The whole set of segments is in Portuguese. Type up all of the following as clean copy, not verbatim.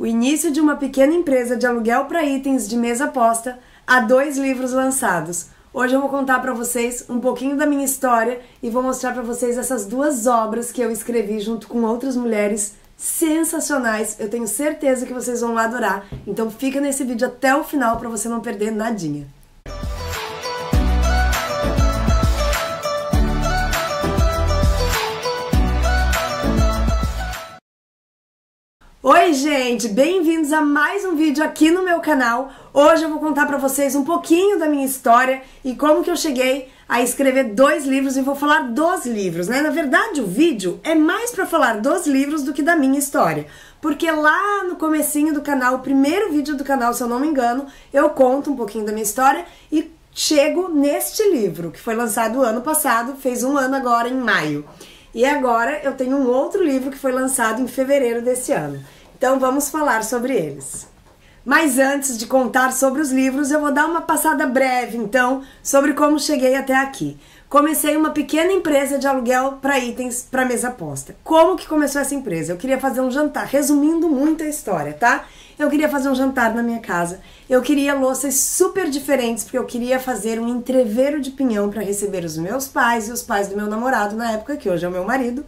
o início de uma pequena empresa de aluguel para itens de mesa posta a 2 livros lançados. Hoje eu vou contar para vocês um pouquinho da minha história e vou mostrar para vocês essas 2 obras que eu escrevi junto com outras mulheres sensacionais. Eu tenho certeza que vocês vão adorar. Então fica nesse vídeo até o final para você não perder nadinha. Oi gente, bem-vindos a mais um vídeo aqui no meu canal. Hoje eu vou contar pra vocês um pouquinho da minha história e como que eu cheguei a escrever 2 livros e vou falar dos livros, né? Na verdade o vídeo é mais pra falar dos livros do que da minha história, porque lá no comecinho do canal, o primeiro vídeo do canal, se eu não me engano, eu conto um pouquinho da minha história e chego neste livro, que foi lançado ano passado, fez 1 ano agora em maio. E agora eu tenho um outro livro que foi lançado em fevereiro desse ano. Então vamos falar sobre eles. Mas antes de contar sobre os livros, eu vou dar uma passada breve, então, sobre como cheguei até aqui. Comecei uma pequena empresa de aluguel para itens para mesa posta. Como que começou essa empresa? Eu queria fazer um jantar, resumindo muito a história, tá? Eu queria fazer um jantar na minha casa. Eu queria louças super diferentes, porque eu queria fazer um entreveiro de pinhão para receber os meus pais e os pais do meu namorado na época, que hoje é o meu marido.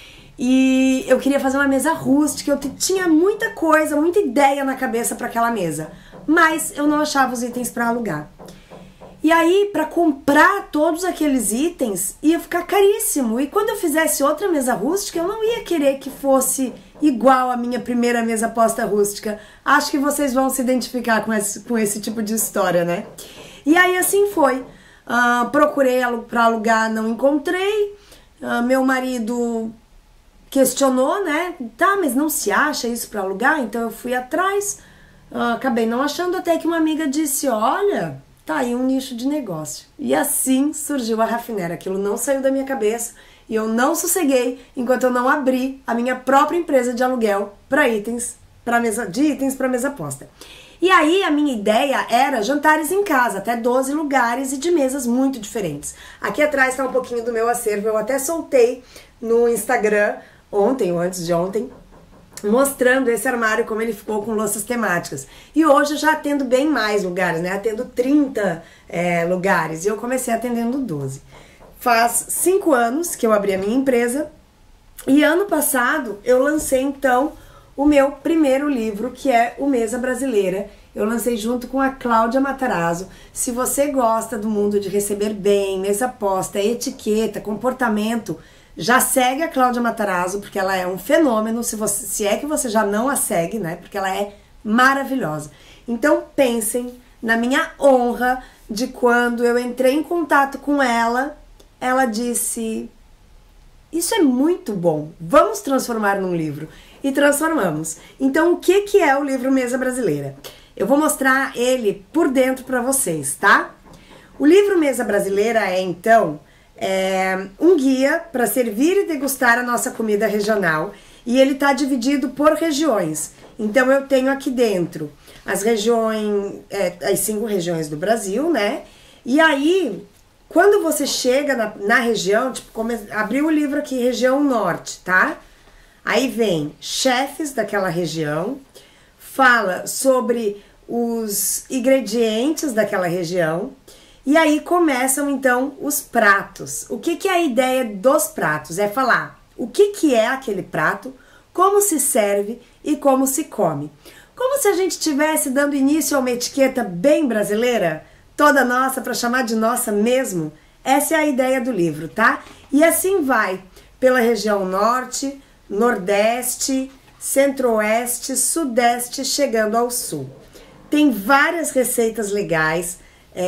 E eu queria fazer uma mesa rústica, eu tinha muita coisa, muita ideia na cabeça para aquela mesa, mas eu não achava os itens para alugar. E aí, para comprar todos aqueles itens, ia ficar caríssimo. E quando eu fizesse outra mesa rústica, eu não ia querer que fosse igual a minha primeira mesa posta rústica. Acho que vocês vão se identificar com esse tipo de história, né? E aí assim foi. Procurei para alugar, não encontrei. Meu marido questionou, né? Tá, mas não se acha isso para alugar? Então eu fui atrás. Acabei não achando, até que uma amiga disse, olha, tá aí um nicho de negócio. E assim surgiu a Rafinera. Aquilo não saiu da minha cabeça e eu não sosseguei enquanto eu não abri a minha própria empresa de aluguel para itens para mesa posta. E aí a minha ideia era jantares em casa, até 12 lugares e de mesas muito diferentes. Aqui atrás está um pouquinho do meu acervo, eu até soltei no Instagram ontem ou antes de ontem, mostrando esse armário, como ele ficou com louças temáticas. E hoje eu já atendo bem mais lugares, né? Atendo 30 lugares e eu comecei atendendo 12. Faz 5 anos que eu abri a minha empresa e ano passado eu lancei então o meu primeiro livro, que é o Mesa Brasileira. Eu lancei junto com a Cláudia Matarazzo. Se você gosta do mundo de receber bem, mesa posta, etiqueta, comportamento, já segue a Cláudia Matarazzo, porque ela é um fenômeno, se é que você já não a segue, né? Porque ela é maravilhosa. Então pensem na minha honra de quando eu entrei em contato com ela, ela disse, isso é muito bom, vamos transformar num livro. E transformamos. Então o que é o livro Mesa Brasileira? Eu vou mostrar ele por dentro para vocês, tá? O livro Mesa Brasileira é então um guia para servir e degustar a nossa comida regional e ele está dividido por regiões. Então eu tenho aqui dentro as regiões, as 5 regiões do Brasil, né? E aí, quando você chega na região, tipo, abriu o livro aqui, região norte, tá? Aí vem chefes daquela região, fala sobre os ingredientes daquela região. E aí começam então os pratos. O que é a ideia dos pratos? É falar o que é aquele prato, como se serve e como se come. Como se a gente estivesse dando início a uma etiqueta bem brasileira, toda nossa, para chamar de nossa mesmo. Essa é a ideia do livro, tá? E assim vai pela região norte, nordeste, centro-oeste, sudeste, chegando ao sul. Tem várias receitas legais.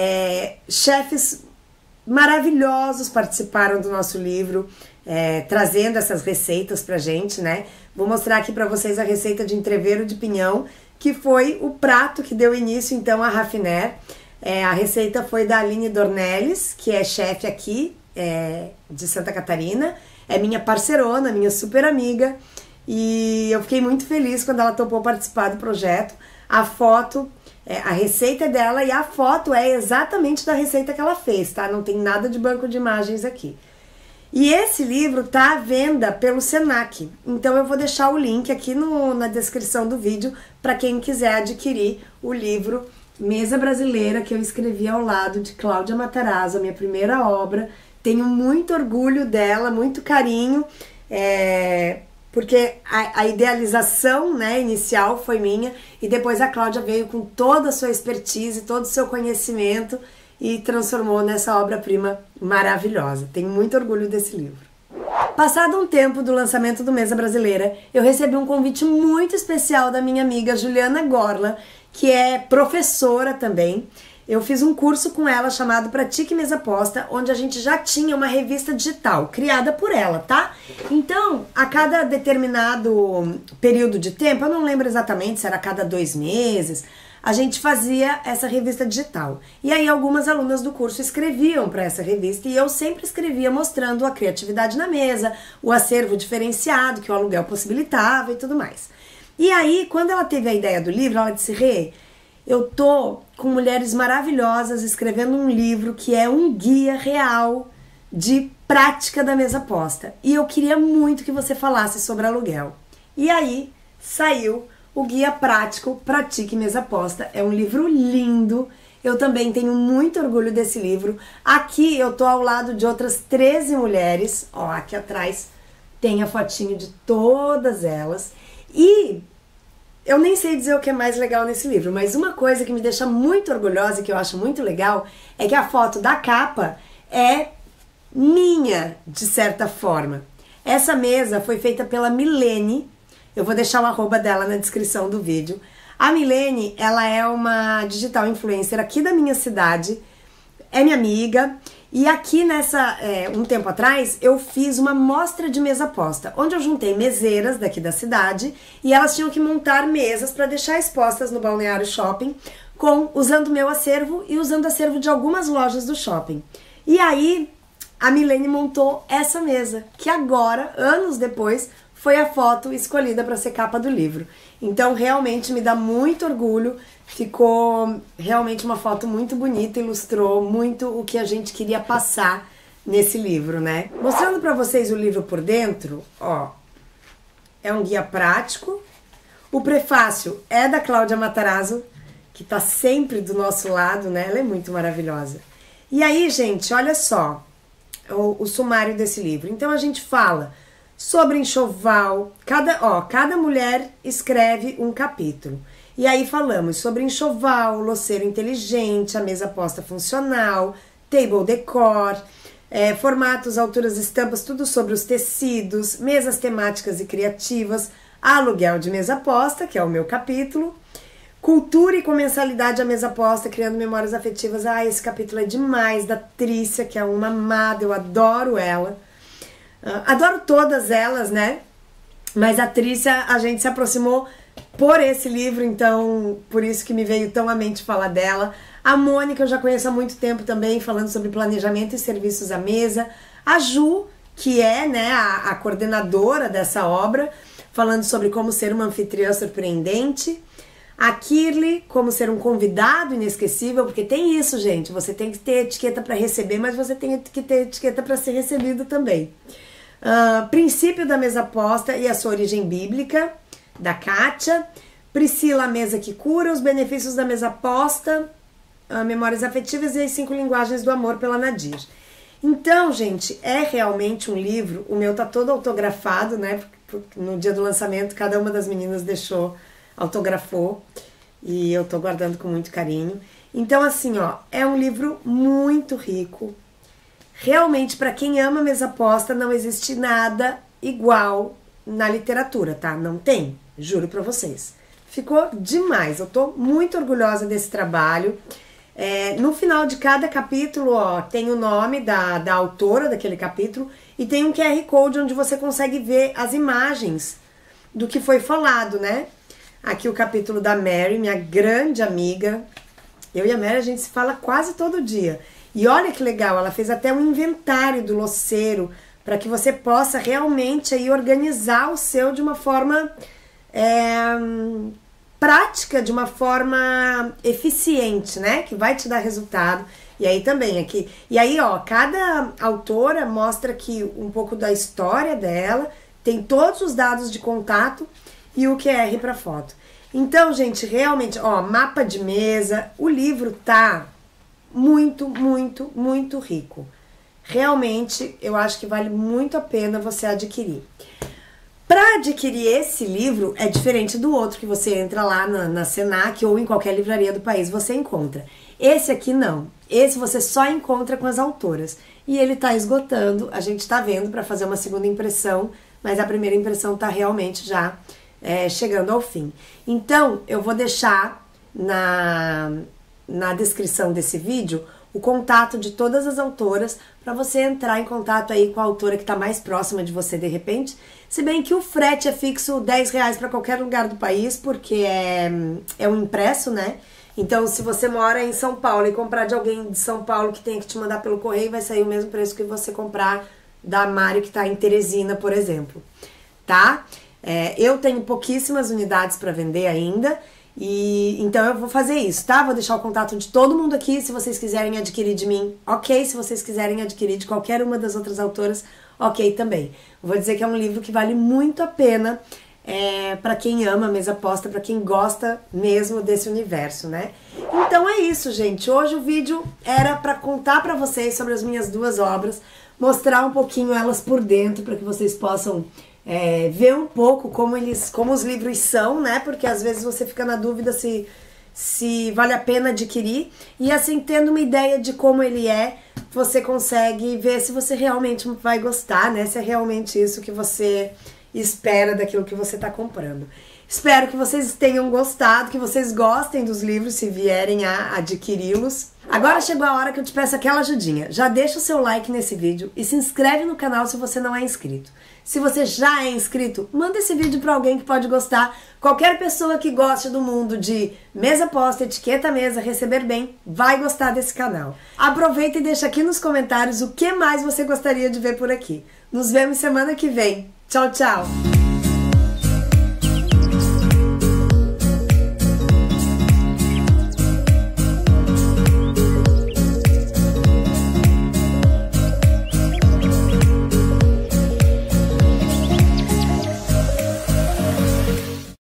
Chefes maravilhosos participaram do nosso livro, trazendo essas receitas pra gente, né? Vou mostrar aqui pra vocês a receita de entreveiro de pinhão, que foi o prato que deu início então à Rafinera. A receita foi da Aline Dornelles, que é chefe aqui de Santa Catarina, é minha parceirona, minha super amiga, e eu fiquei muito feliz quando ela topou participar do projeto. A foto a receita dela e a foto é exatamente da receita que ela fez, tá? Não tem nada de banco de imagens aqui. E esse livro tá à venda pelo Senac, então eu vou deixar o link aqui na descrição do vídeo para quem quiser adquirir o livro Mesa Brasileira, que eu escrevi ao lado de Cláudia Matarazzo, a minha primeira obra. Tenho muito orgulho dela, muito carinho, porque a idealização, né, inicial foi minha, e depois a Cláudia veio com toda a sua expertise, todo o seu conhecimento e transformou nessa obra-prima maravilhosa. Tenho muito orgulho desse livro. Passado um tempo do lançamento do Mesa Brasileira, eu recebi um convite muito especial da minha amiga Juliana Gorla, que é professora também. Eu fiz um curso com ela chamado Pratique Mesa Posta, onde a gente já tinha uma revista digital, criada por ela, tá? Então, a cada determinado período de tempo, eu não lembro exatamente se era a cada 2 meses, a gente fazia essa revista digital. E aí algumas alunas do curso escreviam para essa revista e eu sempre escrevia mostrando a criatividade na mesa, o acervo diferenciado que o aluguel possibilitava e tudo mais. E aí, quando ela teve a ideia do livro, ela disse: Rê, eu tô com mulheres maravilhosas escrevendo um livro que é um guia real de prática da mesa posta. E eu queria muito que você falasse sobre aluguel. E aí saiu o Guia Prático Pratique Mesa Posta. É um livro lindo. Eu também tenho muito orgulho desse livro. Aqui eu tô ao lado de outras 13 mulheres. Ó, aqui atrás tem a fotinho de todas elas. E eu nem sei dizer o que é mais legal nesse livro, mas uma coisa que me deixa muito orgulhosa e que eu acho muito legal é que a foto da capa é minha, de certa forma. Essa mesa foi feita pela Milene. Eu vou deixar o arroba dela na descrição do vídeo. A Milene, ela é uma digital influencer aqui da minha cidade, é minha amiga, e aqui um tempo atrás, eu fiz uma mostra de mesa posta, onde eu juntei meseiras daqui da cidade, e elas tinham que montar mesas para deixar expostas no Balneário Shopping, usando meu acervo e usando o acervo de algumas lojas do shopping. E aí, a Milene montou essa mesa, que agora, anos depois, foi a foto escolhida para ser capa do livro. Então, realmente me dá muito orgulho. Ficou realmente uma foto muito bonita, ilustrou muito o que a gente queria passar nesse livro, né? Mostrando para vocês o livro por dentro, ó, é um guia prático. O prefácio é da Cláudia Matarazzo, que tá sempre do nosso lado, né? Ela é muito maravilhosa. E aí, gente, olha só o sumário desse livro. Então, a gente fala sobre enxoval, cada mulher escreve um capítulo. E aí falamos sobre enxoval, louceiro inteligente, a mesa posta funcional, table decor, formatos, alturas, estampas, tudo sobre os tecidos, mesas temáticas e criativas, aluguel de mesa posta, que é o meu capítulo, cultura e comensalidade à mesa posta, criando memórias afetivas. Ah, esse capítulo é demais, da Trícia, que é uma amada, eu adoro ela. Adoro todas elas, né? Mas a Trícia, a gente se aproximou por esse livro, então por isso que me veio tão à mente falar dela. A Mônica eu já conheço há muito tempo também, falando sobre planejamento e serviços à mesa. A Ju, que é, né, a coordenadora dessa obra, falando sobre como ser uma anfitriã surpreendente. A Kirly, como ser um convidado inesquecível, porque tem isso, gente, você tem que ter etiqueta para receber, mas você tem que ter etiqueta para ser recebido também. Princípio da mesa posta e a sua origem bíblica, da Kátia. Priscila, a mesa que cura, os benefícios da mesa posta, memórias afetivas e as 5 linguagens do amor, pela Nadir. Então, gente, é realmente um livro, o meu tá todo autografado, né, no dia do lançamento cada uma das meninas autografou, e eu tô guardando com muito carinho. Então, assim, ó, é um livro muito rico. Realmente, para quem ama mesa posta, não existe nada igual na literatura, tá? Não tem, juro pra vocês. Ficou demais, eu tô muito orgulhosa desse trabalho. No final de cada capítulo, ó, tem o nome da autora daquele capítulo e tem um QR Code onde você consegue ver as imagens do que foi falado, né? Aqui o capítulo da Mary, minha grande amiga. Eu e a Mary, a gente se fala quase todo dia. E olha que legal, ela fez até um inventário do louceiro para que você possa realmente aí organizar o seu de uma forma prática, de uma forma eficiente, né? Que vai te dar resultado. E aí também aqui. E aí, ó, cada autora mostra aqui um pouco da história dela, tem todos os dados de contato e o QR para foto. Então, gente, realmente, ó, mapa de mesa, o livro tá muito, muito, muito rico. Realmente, eu acho que vale muito a pena você adquirir. Para adquirir esse livro, é diferente do outro que você entra lá na Senac ou em qualquer livraria do país, você encontra. Esse aqui não. Esse você só encontra com as autoras. E ele tá esgotando, a gente tá vendo para fazer uma segunda impressão, mas a primeira impressão tá realmente já chegando ao fim. Então, eu vou deixar na descrição desse vídeo o contato de todas as autoras para você entrar em contato aí com a autora que está mais próxima de você de repente. Se bem que o frete é fixo R$10 para qualquer lugar do país, porque é um impresso, né? Então, se você mora em São Paulo e comprar de alguém de São Paulo que tenha que te mandar pelo correio, vai sair o mesmo preço que você comprar da Mário que está em Teresina, por exemplo, tá? Eu tenho pouquíssimas unidades para vender ainda, e então eu vou fazer isso, tá? Vou deixar o contato de todo mundo aqui, se vocês quiserem adquirir de mim, ok. Se vocês quiserem adquirir de qualquer uma das outras autoras, ok também. Vou dizer que é um livro que vale muito a pena para quem ama mesa aposta, para quem gosta mesmo desse universo, né? Então é isso, gente. Hoje o vídeo era para contar para vocês sobre as minhas duas obras, mostrar um pouquinho elas por dentro, para que vocês possam ver um pouco como os livros são, né? Porque às vezes você fica na dúvida se vale a pena adquirir. E assim, tendo uma ideia de como ele você consegue ver se você realmente vai gostar, né? Se é realmente isso que você espera daquilo que você está comprando. Espero que vocês tenham gostado, que vocês gostem dos livros se vierem a adquiri-los. Agora chegou a hora que eu te peço aquela ajudinha. Já deixa o seu like nesse vídeo e se inscreve no canal se você não é inscrito. Se você já é inscrito, manda esse vídeo para alguém que pode gostar. Qualquer pessoa que goste do mundo de mesa aposta, etiqueta mesa, receber bem, vai gostar desse canal. Aproveita e deixa aqui nos comentários o que mais você gostaria de ver por aqui. Nos vemos semana que vem. Tchau, tchau!